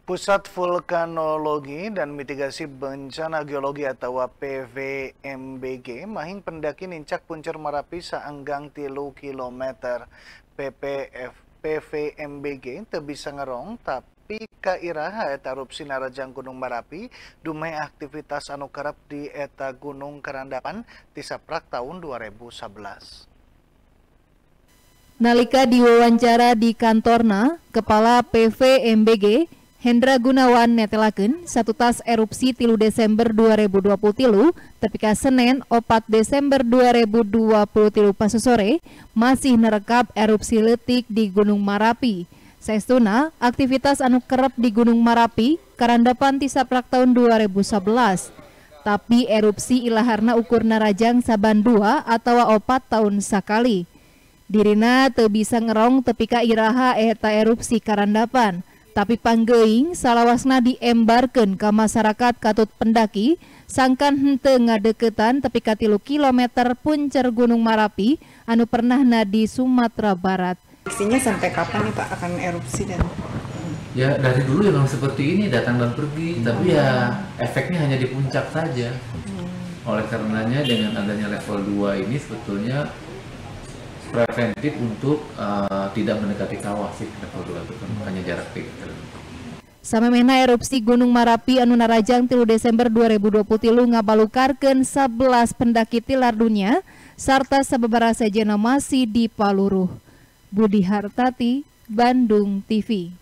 Pusat Vulkanologi dan Mitigasi Bencana Geologi atau PVMBG mahing pendaki nincak Puncur Marapi saenggang 3 kilometer. PVMBG teu bisa ngerong tapi kairaha eta erupsi narajang Gunung Marapi dumeh aktivitas anu kerep di eta Gunung Karandapan ti saprak tahun 2011. Nalika diwawancara di kantorna, Kepala PVMBG Hendra Gunawan netelakeun satutas erupsi 3 Desember 2023 tepika Senin 4 Desember 2023 pasosore masih nerekap erupsi leutik di Gunung Marapi. Saestuna aktivitas anu kerep di Gunung Marapi karandapan ti saprak tahun 2011. Tapi erupsi ilaharna ukurna rajang saban 2 atawa 4 tahun sakali. Dirina teu bisa ngerong tepika iraha eta erupsi karandapan. Tapi panggeuing salawasna diembarkeun ka masyarakat katut pendaki sangkan henteu ngadeukeutan tepi ka 3 kilometer puncak Gunung Marapi anu pernahna di Sumatera Barat. Prediksinya sampai kapan nih Pak akan erupsi dan? Ya dari dulu memang seperti ini, datang dan pergi, tapi ya efeknya hanya di puncak saja. Oleh karenanya dengan adanya level 2 ini sebetulnya preventif untuk tidak mendekati kawah sih level 2 itu kan hanya jarak dekat. Samemehna erupsi Gunung Marapi anu narajang 3 Desember 2023 ngabalukarkeun 11 pendaki tilar dunia sarta sababaraha sejenna masih di paluruh. Budi Hartati, Bandung TV.